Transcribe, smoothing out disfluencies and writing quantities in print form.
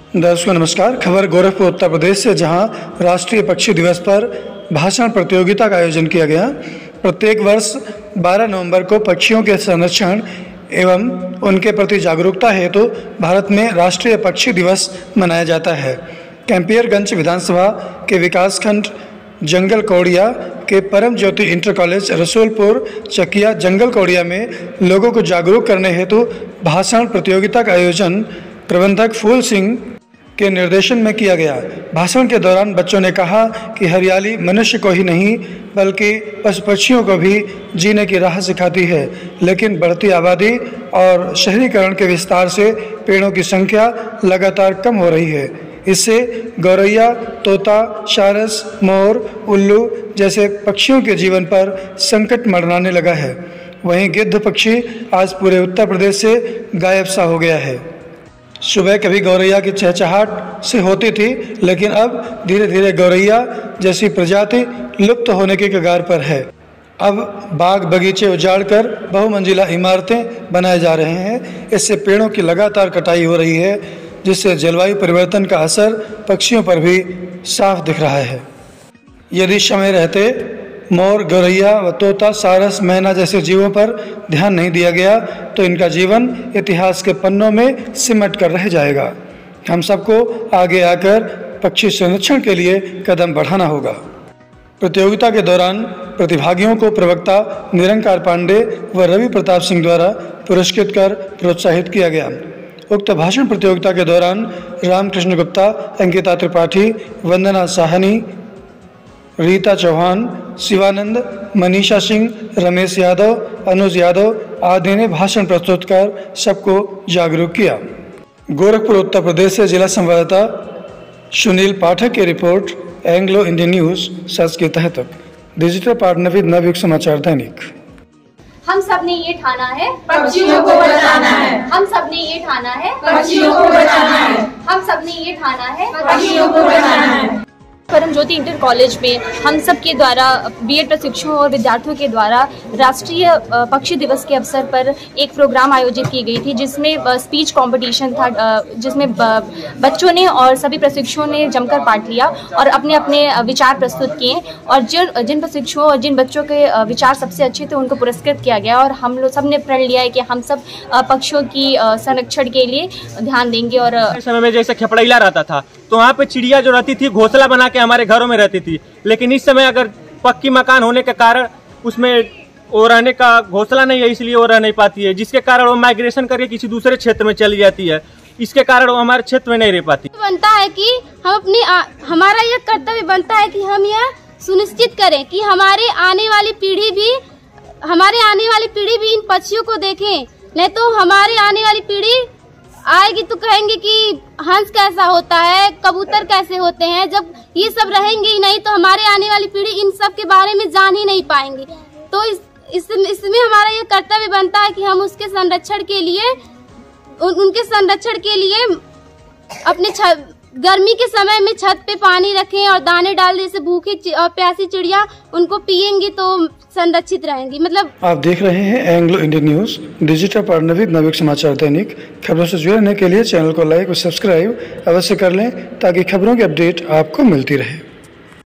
दर्शकों नमस्कार। खबर गोरखपुर उत्तर प्रदेश से, जहां राष्ट्रीय पक्षी दिवस पर भाषण प्रतियोगिता का आयोजन किया गया। प्रत्येक वर्ष 12 नवंबर को पक्षियों के संरक्षण एवं उनके प्रति जागरूकता हेतु भारत में राष्ट्रीय पक्षी दिवस मनाया जाता है। कैंपियरगंज विधानसभा के विकासखंड जंगल कौड़िया के परम ज्योति इंटर कॉलेज रसूलपुर चकिया जंगल कौड़िया में लोगों को जागरूक करने हेतु भाषण प्रतियोगिता का आयोजन प्रबंधक फूल सिंह के निर्देशन में किया गया। भाषण के दौरान बच्चों ने कहा कि हरियाली मनुष्य को ही नहीं बल्कि पशु पक्षियों को भी जीने की राह सिखाती है, लेकिन बढ़ती आबादी और शहरीकरण के विस्तार से पेड़ों की संख्या लगातार कम हो रही है। इससे गौरैया, तोता, सारस, मोर, उल्लू जैसे पक्षियों के जीवन पर संकट मंडराने लगा है। वहीं गिद्ध पक्षी आज पूरे उत्तर प्रदेश से गायब सा हो गया है। सुबह कभी गौरैया की चहचहाट से होती थी, लेकिन अब धीरे धीरे गौरैया जैसी प्रजाति लुप्त होने के कगार पर है। अब बाग बगीचे उजाड़कर बहुमंजिला इमारतें बनाए जा रहे हैं। इससे पेड़ों की लगातार कटाई हो रही है, जिससे जलवायु परिवर्तन का असर पक्षियों पर भी साफ दिख रहा है। यदि समय रहते मोर, गौरैया व तोता, सारस, मैना जैसे जीवों पर ध्यान नहीं दिया गया तो इनका जीवन इतिहास के पन्नों में सिमट कर रह जाएगा। हम सबको आगे आकर पक्षी संरक्षण के लिए कदम बढ़ाना होगा। प्रतियोगिता के दौरान प्रतिभागियों को प्रवक्ता निरंकार पांडे व रवि प्रताप सिंह द्वारा पुरस्कृत कर प्रोत्साहित किया गया। उक्त भाषण प्रतियोगिता के दौरान रामकृष्ण गुप्ता, अंकिता त्रिपाठी, वंदना साहनी, रीता चौहान, शिवानंद, मनीषा सिंह, रमेश यादव, अनुज यादव आदि ने भाषण प्रस्तुत कर सबको जागरूक किया। गोरखपुर उत्तर प्रदेश से जिला संवाददाता सुनील पाठक की report, Anglo Indian news search के तहत digital partner with Navyug Samachar दैनिक। हम सब ने ये ठाना है पक्षियों को बचाना है। हम सब ने ये ठाना है पक्षियों को बचाना है। हम सब ने ये ठाना है पक्षियों को बचाना है। परम ज्योति इंटर कॉलेज में हम सब के द्वारा बीएड प्रशिक्षुओं और विद्यार्थियों के द्वारा राष्ट्रीय पक्षी दिवस के अवसर पर एक प्रोग्राम आयोजित की गई थी, जिसमें स्पीच कंपटीशन था, जिसमें बच्चों ने और सभी प्रशिक्षुओं ने जमकर पार्ट लिया और अपने अपने विचार प्रस्तुत किए। और जिन प्रशिक्षुओं और जिन बच्चों के विचार सबसे अच्छे थे उनको पुरस्कृत किया गया। और हम लोग सब ने प्रण लिया है कि हम सब पक्षियों की संरक्षण के लिए ध्यान देंगे। और समय में जैसे खेपड़ैला रहता था तो वहाँ पे चिड़िया जो रहती थी घोंसला बना के हमारे घरों में रहती थी, लेकिन इस समय अगर पक्की मकान होने के कारण उसमें वो रहने का घोंसला नहीं है, इसलिए वो रह नहीं पाती है, जिसके कारण वो माइग्रेशन करके किसी दूसरे क्षेत्र में चली जाती है। इसके कारण वो हमारे क्षेत्र में नहीं रह पाती। बनता है कि हम हमारा यह कर्तव्य बनता है कि हम यह सुनिश्चित करें कि हमारी आने वाली पीढ़ी भी इन पक्षियों को देखें। नहीं तो हमारी आने वाली पीढ़ी आएगी तो कहेंगे कि हंस कैसा होता है, कबूतर कैसे होते हैं। जब ये सब रहेंगे ही नहीं तो हमारे आने वाली पीढ़ी इन सब के बारे में जान ही नहीं पाएंगे। तो इसमें हमारा ये कर्तव्य बनता है कि हम उसके संरक्षण के लिए उनके संरक्षण के लिए अपने गर्मी के समय में छत पे पानी रखें और दाने डाल दे। जैसे भूखी और प्यासी चिड़िया उनको पिएंगी तो संरक्षित रहेंगी। मतलब आप देख रहे हैं Anglo Indian news digital partner with Navyug Samachar Dainik. खबरों से जुड़े रहने के लिए चैनल को लाइक और सब्सक्राइब अवश्य कर लें, ताकि खबरों की अपडेट आपको मिलती रहे।